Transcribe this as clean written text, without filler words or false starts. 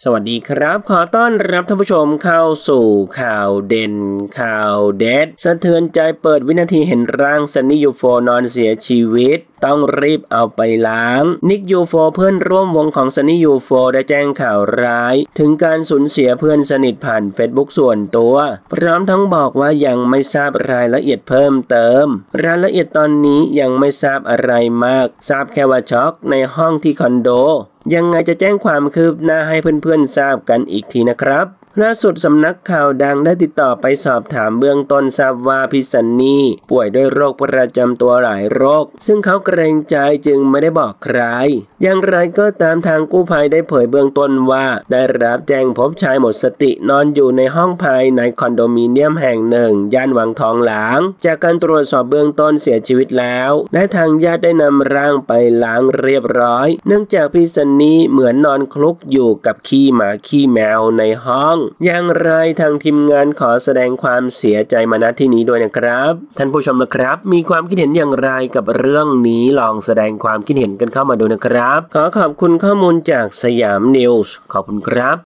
สวัสดีครับขอต้อนรับท่านผู้ชมเข้าสู่ข่าวเด่นข่าวเด็ดสะเทือนใจเปิดวินาทีเห็นร่างซันนี่ยูโฟนอนเสียชีวิตต้องรีบเอาไปล้างนิกยูโฟเพื่อนร่วมวงของซันนี่ยูโฟได้แจ้งข่าวร้ายถึงการสูญเสียเพื่อนสนิทผ่านเฟซบุ๊กส่วนตัวพร้อมทั้งบอกว่ายังไม่ทราบรายละเอียดเพิ่มเติมรายละเอียดตอนนี้ยังไม่ทราบอะไรมากทราบแค่ว่าช็อกในห้องที่คอนโดยังไงจะแจ้งความคืบหน้าให้เพื่อนๆทราบกันอีกทีนะครับล่าสุดสำนักข่าวดังได้ติดต่อไปสอบถามเบื้องต้นทราบว่าพี่ซันนี่ป่วยด้วยโรคประจำตัวหลายโรคซึ่งเขาเกรงใจจึงไม่ได้บอกใครอย่างไรก็ตามทางกู้ภัยได้เผยเบื้องต้นว่าได้รับแจ้งพบชายหมดสตินอนอยู่ในห้องภายในคอนโดมิเนียมแห่งหนึ่งย่านวังทองหลางจากการตรวจสอบเบื้องต้นเสียชีวิตแล้วและทางญาติได้นำร่างไปล้างเรียบร้อยเนื่องจากพี่ซันนี่เหมือนนอนคลุกอยู่กับขี้หมาขี้แมวในห้องอย่างไรทางทีมงานขอแสดงความเสียใจมาณที่นี้ด้วยนะครับท่านผู้ชมนะครับมีความคิดเห็นอย่างไรกับเรื่องนี้ลองแสดงความคิดเห็นกันเข้ามาดูนะครับขอขอบคุณข้อมูลจากสยามนิวส์ขอบคุณครับ